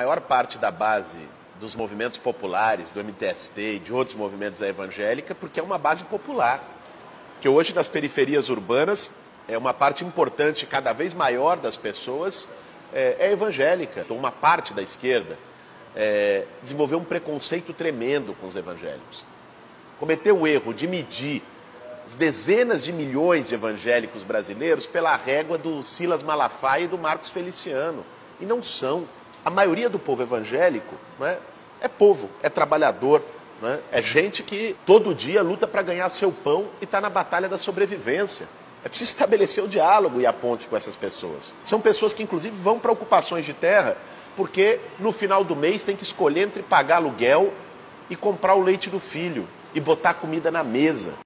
maior parte da base dos movimentos populares, do MTST e de outros movimentos evangélicos, porque é uma base popular. Que hoje nas periferias urbanas é uma parte importante, cada vez maior das pessoas é evangélica. Então, uma parte da esquerda desenvolveu um preconceito tremendo com os evangélicos. Cometeu o erro de medir as dezenas de milhões de evangélicos brasileiros pela régua do Silas Malafaia e do Marcos Feliciano. E não são. A maioria do povo evangélico, não é povo, é trabalhador, não é gente que todo dia luta para ganhar seu pão e está na batalha da sobrevivência. É preciso estabelecer o diálogo e a ponte com essas pessoas. São pessoas que, inclusive, vão para ocupações de terra porque no final do mês tem que escolher entre pagar aluguel e comprar o leite do filho e botar comida na mesa.